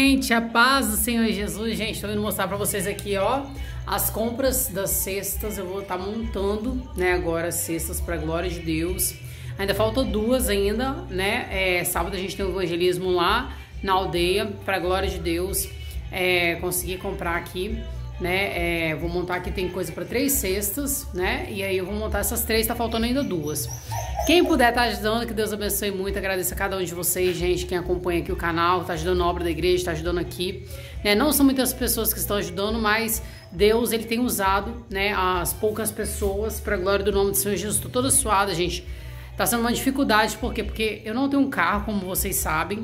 gente, a paz do Senhor Jesus. Gente, tô indo mostrar pra vocês aqui, ó, as compras das cestas. Eu vou estar montando, né, agora as cestas pra glória de Deus. Ainda faltam duas ainda, né, sábado a gente tem um evangelismo lá na aldeia, pra glória de Deus. Consegui comprar aqui, né, vou montar aqui, tem coisa pra 3 cestas, né, e aí eu vou montar essas 3, tá faltando ainda 2. Quem puder tá ajudando, que Deus abençoe muito, agradeço a cada um de vocês, gente, quem acompanha aqui o canal, tá ajudando a obra da igreja, tá ajudando aqui, né, não são muitas pessoas que estão ajudando, mas Deus, ele tem usado, né, as poucas pessoas pra glória do nome do Senhor Jesus. Tô toda suada, gente, tá sendo uma dificuldade, por quê? Porque eu não tenho um carro, como vocês sabem,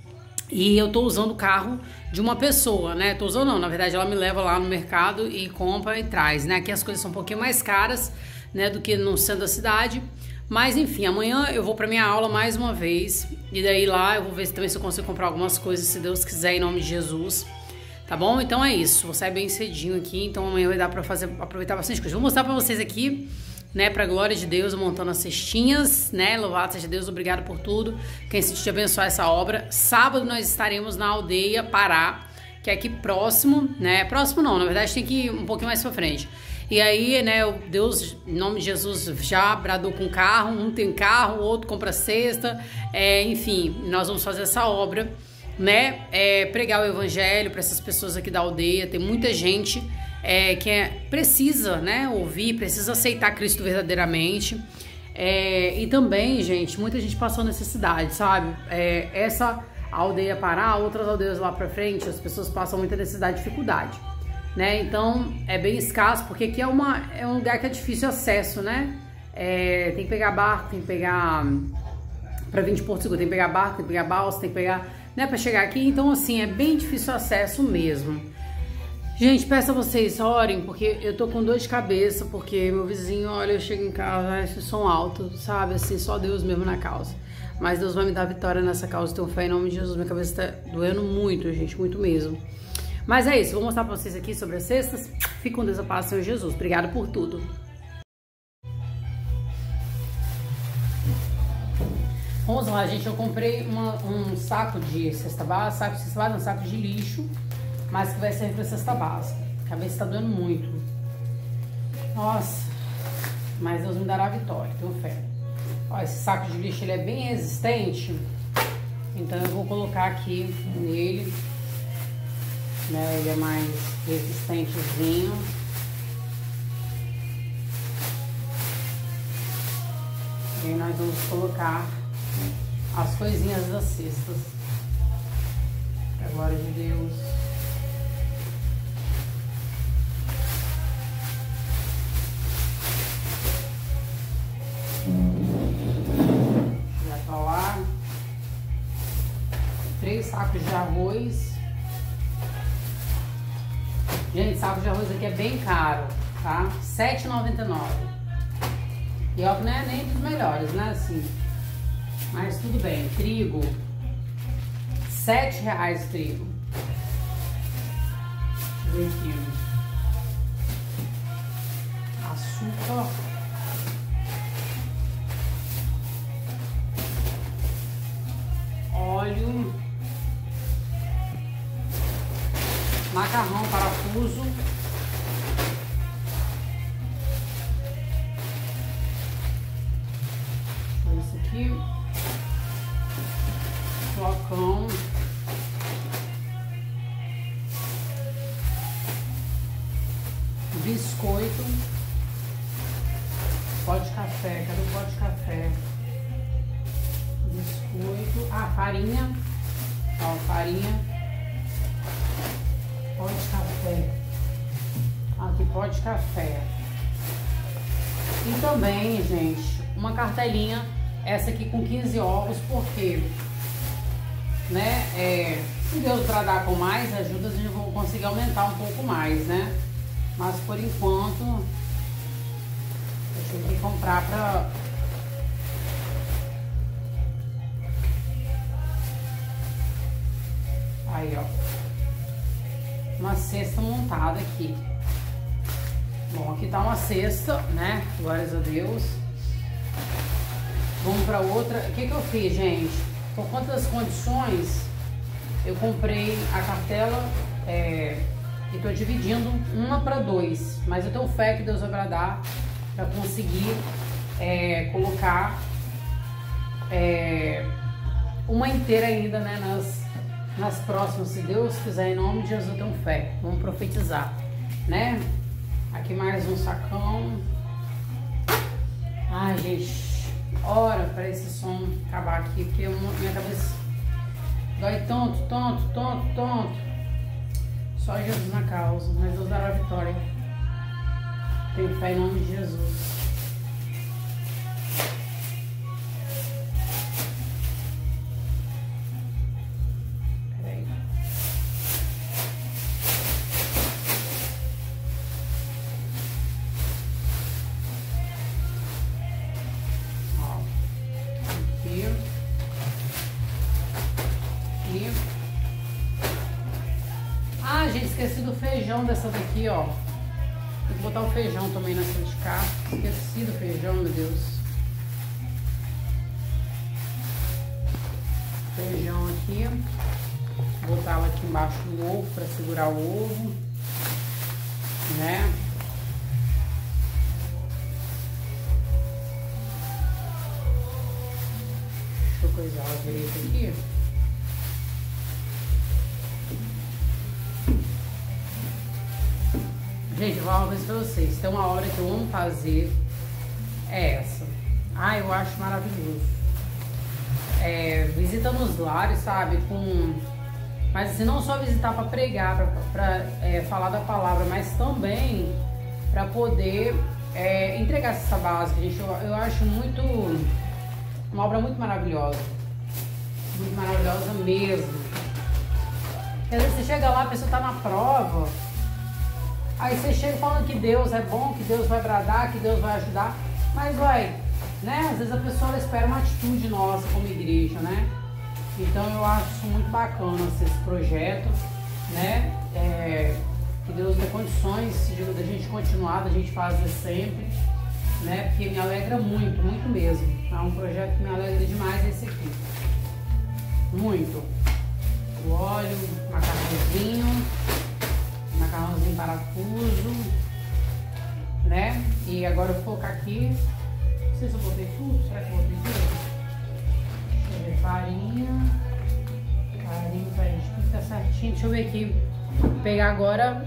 e eu tô usando o carro de uma pessoa, né? Tô usando não, na verdade ela me leva lá no mercado e compra e traz, né? Aqui as coisas são um pouquinho mais caras, né, do que no centro da cidade. Mas enfim, amanhã eu vou pra minha aula mais uma vez. E daí lá eu vou ver também se eu consigo comprar algumas coisas, se Deus quiser, em nome de Jesus. Tá bom? Então é isso, vou sair bem cedinho aqui, então amanhã vai dar pra aproveitar bastante coisa. Vou mostrar pra vocês aqui, né, pra glória de Deus, montando as cestinhas, né, louvado seja Deus, obrigado por tudo, quem se te abençoar essa obra. Sábado nós estaremos na aldeia Pará, que é aqui próximo, né, próximo não, na verdade tem que ir um pouquinho mais pra frente. E aí, né, Deus, em nome de Jesus, já bradou com carro, um tem carro, o outro compra cesta, enfim, nós vamos fazer essa obra, né, pregar o evangelho para essas pessoas aqui da aldeia. Tem muita gente que precisa, né, ouvir, precisa aceitar Cristo verdadeiramente, e também, gente, muita gente passou necessidade, sabe, essa aldeia Pará, outras aldeias lá pra frente, as pessoas passam muita necessidade, dificuldade, né, então é bem escasso, porque aqui é um lugar que é difícil acesso, né, tem que pegar barco, tem que pegar, pra vir de Porto Seguro, tem que pegar barco, tem que pegar balsa, tem que pegar, né, pra chegar aqui, então assim, é bem difícil o acesso mesmo. Gente, peço a vocês, orem, porque eu tô com dor de cabeça, porque meu vizinho, olha, eu chego em casa, esse som alto, sabe, assim, só Deus mesmo na causa. Mas Deus vai me dar vitória nessa causa, tenho fé em nome de Jesus, minha cabeça tá doendo muito, gente, muito mesmo. Mas é isso, vou mostrar pra vocês aqui sobre as cestas. Fique com Deus, a paz, Senhor Jesus. Obrigado por tudo. Vamos lá, gente, eu comprei um saco de cesta básica, um saco de lixo, mas que vai servir para cesta básica. A cabeça tá doendo muito. Nossa, mas Deus me dará a vitória, tenho fé. Ó, esse saco de lixo, ele é bem resistente, então eu vou colocar aqui nele, né, ele é mais resistentezinho. E aí nós vamos colocar as coisinhas das cestas, pra glória de Deus. Já tá lá. 3 sacos de arroz. Gente, saco de arroz aqui é bem caro, tá? R$ 7,99. E ó, não é nem dos melhores, né? Assim. Mas tudo bem. Trigo. R$ 7,00 o trigo. Deixa eu ver aqui. Açúcar. Óleo. Macarrão, parafuso. Esse aqui. Flocão. Biscoito. Pó de café. Cadê o pó de café? Biscoito. Ah, farinha. Ó, farinha. Pó de café. Aqui, pó de café. E também, gente, uma cartelinha, essa aqui com 15 ovos, porque, né, se Deus bradar com mais ajuda, a gente vai conseguir aumentar um pouco mais, né? Mas por enquanto, deixa eu comprar pra... Aí, ó. Uma cesta montada aqui. Bom, aqui tá uma cesta, né? Glórias a Deus. Vamos pra outra. O que que eu fiz, gente? Por conta das condições, eu comprei a cartela e tô dividindo uma para 2, mas eu tenho fé que Deus vai bradar para conseguir colocar uma inteira ainda, né, nas próximas, se Deus quiser, em nome de Jesus eu tenho fé. Vamos profetizar, né? Aqui mais um sacão. Ai, gente, ora para esse som acabar aqui, porque minha cabeça dói tonto. Só Jesus na causa, mas Deus dará a vitória. Tenho fé em nome de Jesus. Peraí. Ó. Aqui. Aqui. Ah, gente, esqueci do feijão dessa daqui, ó. Tem que botar o feijão também nessa de cá. Esqueci do feijão, meu Deus. Feijão aqui. Vou botar ela aqui embaixo do ovo para segurar o ovo, né? Deixa eu coisar ela direito aqui. Gente, eu vou falar uma coisa pra vocês. Tem uma hora que eu amo fazer, é essa. Ah, eu acho maravilhoso. Visita nos lares, sabe? Mas assim, não só visitar para pregar, para falar da palavra, mas também para poder entregar essa básica, gente. Eu acho uma obra muito maravilhosa mesmo. Às vezes você chega lá, a pessoa tá na prova. Aí você chega falando que Deus é bom, que Deus vai bradar, que Deus vai ajudar, mas né? Às vezes a pessoa espera uma atitude nossa como igreja, né? Então eu acho muito bacana esse projeto, né? Que Deus dê condições da gente continuar, da gente fazer sempre, né? Porque me alegra muito, muito mesmo. É um projeto que me alegra demais esse aqui. Muito. O óleo, macarrãozinho parafuso, né? E agora eu vou colocar aqui, não sei se eu botei tudo, será que eu botei tudo? Deixa eu ver, farinha, tudo tá certinho. Deixa eu ver aqui, vou pegar agora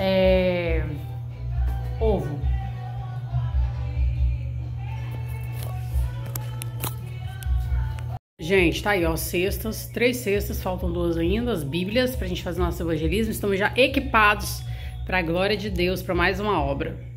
ovo. Gente, tá aí, ó, cestas, 3 cestas, faltam 2 ainda, as bíblias pra gente fazer nosso evangelismo. Estamos já equipados pra glória de Deus, pra mais uma obra.